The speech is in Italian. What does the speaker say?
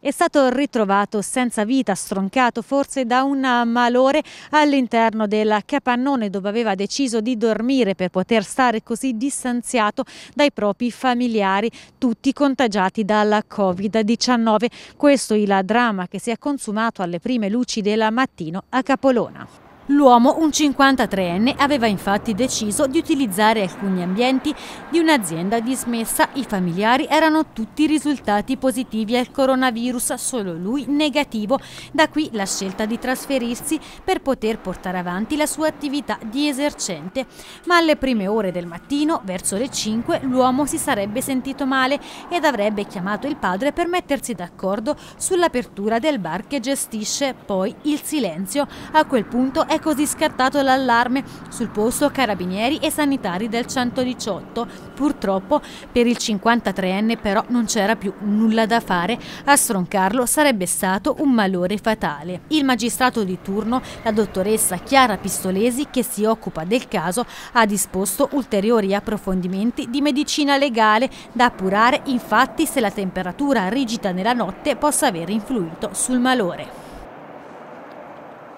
È stato ritrovato senza vita, stroncato forse da un malore all'interno del capannone dove aveva deciso di dormire per poter stare così distanziato dai propri familiari, tutti contagiati dalla Covid-19. Questo è il dramma che si è consumato alle prime luci del mattino a Capolona. L'uomo, un 53enne, aveva infatti deciso di utilizzare alcuni ambienti di un'azienda dismessa. I familiari erano tutti risultati positivi al coronavirus, solo lui negativo. Da qui la scelta di trasferirsi per poter portare avanti la sua attività di esercente. Ma alle prime ore del mattino, verso le 5, l'uomo si sarebbe sentito male ed avrebbe chiamato il padre per mettersi d'accordo sull'apertura del bar che gestisce. Poi il silenzio. A quel punto è così scattato l'allarme. Sul posto carabinieri e sanitari del 118. Purtroppo per il 53enne però non c'era più nulla da fare. A stroncarlo sarebbe stato un malore fatale. Il magistrato di turno, la dottoressa Chiara Pistolesi, che si occupa del caso, ha disposto ulteriori approfondimenti di medicina legale. Da appurare infatti se la temperatura rigida nella notte possa aver influito sul malore.